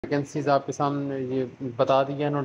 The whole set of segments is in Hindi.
वैकेंसीज आपके सामने ये बता दी है ना,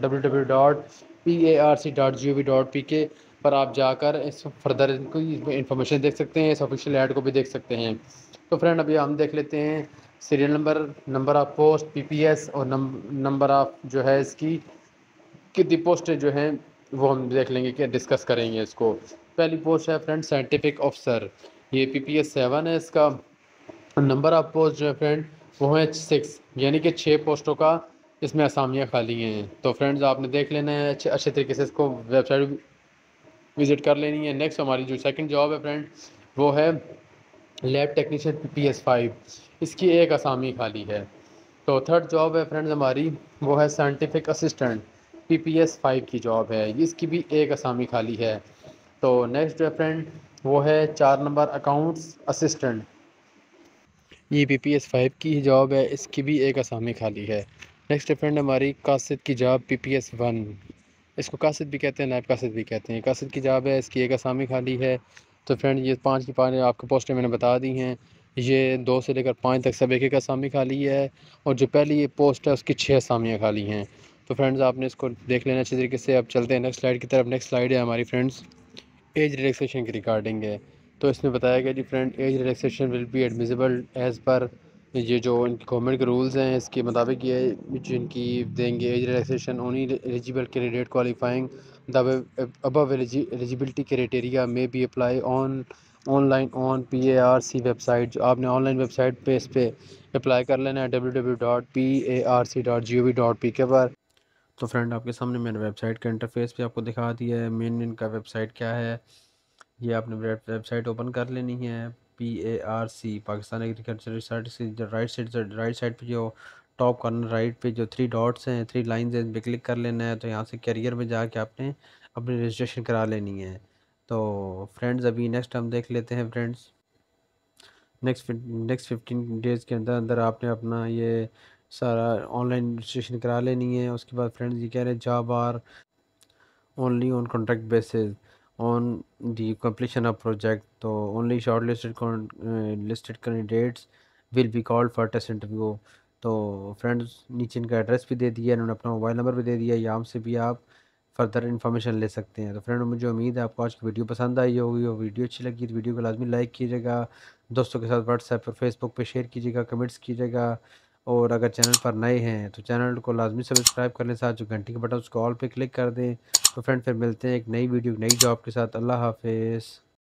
www.parc.gov.pk पर आप जाकर इस फर्दर इनको इन्फॉर्मेशन देख सकते हैं, इस ऑफिशियल ऐड को भी देख सकते हैं। तो फ्रेंड अभी हम देख लेते हैं serial number, number of post, PPS और नंबर ऑफ जो है इसकी कितनी पोस्टें जो हैं वो हम देख लेंगे कि डिस्कस करेंगे इसको। पहली पोस्ट है फ्रेंड साइंटिफिक ऑफिसर, ये पीपीएस 7 है इसका। नंबर ऑफ पोस्ट जो है फ्रेंड वो है 6, यानी कि 6 पोस्टों का इसमें असामियाँ खाली हैं। तो फ्रेंड्स आपने देख लेना है अच्छे अच्छे तरीके से, इसको वेबसाइट विजिट कर लेनी है। नेक्स्ट हमारी जो सेकंड जॉब है फ्रेंड वो है लैब टेक्नीशियन पीपीएस 5, इसकी एक असामी खाली है। तो थर्ड जॉब है फ्रेंड्स हमारी वो है साइंटिफिक असिस्टेंट, पीपीएस 5 की जॉब है, इसकी भी एक असामी खाली है। तो नेक्स्ट जो है फ्रेंड वो है 4 नंबर अकाउंट्स असिस्टेंट, ये पीपीएस 5 की ही जॉब है, इसकी भी एक असामी खाली है। नेक्स्ट है फ्रेंड हमारी कासिद की जॉब पीपीएस 1, इसको कासिद भी कहते हैं, नायब कासिद भी कहते हैं, कासिद की जॉब है, इसकी एक असामी खाली है। तो फ्रेंड ये 5 की 5 आपको पोस्टें मैंने बता दी हैं, ये 2 से लेकर 5 तक सब एक एक असामी खाली है, और जो पहली ये पोस्ट है उसकी 6 असामियाँ खाली हैं। तो फ्रेंड्स आपने इसको देख लेना अच्छी तरीके से। अब चलते हैं नेक्स्ट स्लाइड की तरफ। नेक्स्ट स्लाइड है हमारी फ्रेंड्स एज रिलैक्सेशन के रिगार्डिंग है। तो इसमें बताया गया जी friend age relaxation will be admissible as per, ये जो इनकी गवर्नमेंट के रूल्स हैं इसके मुताबिक ये जिनकी देंगे age relaxation only eligible candidate qualifying the above eligibility criteria में be apply online on PARC website, जो आपने ऑनलाइन वेबसाइट पे इस पर अप्लाई कर लेना है www.parc.gov.pk पर। तो फ्रेंड आपके सामने मैंने वेबसाइट का इंटरफेस भी आपको दिखा दिया है, मेन इनका वेबसाइट क्या है ये आपने वेबसाइट ओपन कर लेनी है। PARC पाकिस्तान एग्रीकल्चर रिसर्च की जो राइट साइड पे जो टॉप कॉर्नर राइट पे जो 3 डॉट्स हैं, 3 लाइंस हैं, इन पे क्लिक कर लेना है। तो यहाँ से करियर में जाके आपने अपनी रजिस्ट्रेशन करा लेनी है। तो फ्रेंड्स अभी नेक्स्ट हम देख लेते हैं फ्रेंड्स, नेक्स्ट 15 डेज़ के अंदर अंदर आपने अपना ये सारा ऑनलाइन रजिस्ट्रेशन करा लेनी है। उसके बाद फ्रेंड्स ये कह रहे हैं job are only on contract basis on the completion of project, तो only listed candidates will be called for test interview। तो फ्रेंड्स नीचे इनका एड्रेस भी दे दिया इन्होंने, अपना मोबाइल नंबर भी दे दिया, यहाँ से भी आप फर्दर इन्फॉर्मेशन ले सकते हैं। तो फ्रेंड मुझे उम्मीद है आपको आज की वीडियो पसंद आई होगी, और वीडियो अच्छी लगी तो वीडियो को लाजमी लाइक कीजिएगा, दोस्तों के साथ व्हाट्सएप और फेसबुक पे शेयर कीजिएगा, कमेंट्स कीजिएगा, और अगर चैनल पर नए हैं तो चैनल को लाजमी सब्सक्राइब कर लें, साथ जो घंटी का बटन उसको ऑल पे क्लिक कर दें। तो फ्रेंड फिर मिलते हैं एक नई वीडियो नई जॉब के साथ। अल्लाह हाफिज़।